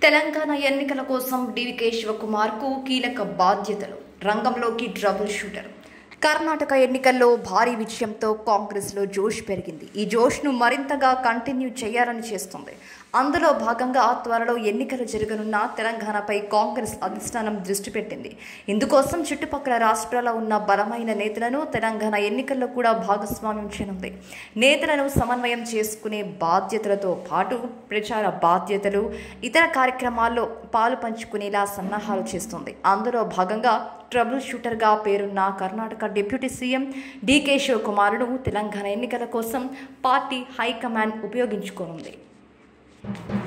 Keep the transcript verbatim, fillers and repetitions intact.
తెలంగాణ ఎన్నికల కోసం డీకే శివకుమార్ కు కీలక బాధ్యతలు. రంగంలోకి ట్రబుల్ షూటర్. కర్ణాటక ఎన్నికల్లో భారీ విజయంతో కాంగ్రెస్లో జోష్ పెరిగింది. ఈ జోష్ను మరింతగా కంటిన్యూ చేయాలని చేస్తుంది. అందులో భాగంగా త్వరలో ఎన్నికలు జరగనున్న తెలంగాణపై కాంగ్రెస్ అధిష్టానం దృష్టి పెట్టింది. ఇందుకోసం చుట్టుపక్కల రాష్ట్రాల్లో ఉన్న బలమైన నేతలను తెలంగాణ ఎన్నికల్లో కూడా భాగస్వామ్యం చేయనుంది. నేతలను సమన్వయం చేసుకునే బాధ్యతలతో పాటు ప్రచార బాధ్యతలు, ఇతర కార్యక్రమాల్లో పాలు పంచుకునేలా సన్నాహాలు చేస్తుంది. అందులో భాగంగా ట్రబుల్ షూటర్గా పేరున్న కర్ణాటక డిప్యూటీ సీఎం డీకే శివకుమార్ను తెలంగాణ ఎన్నికల కోసం పార్టీ హైకమాండ్ ఉపయోగించుకోనుంది.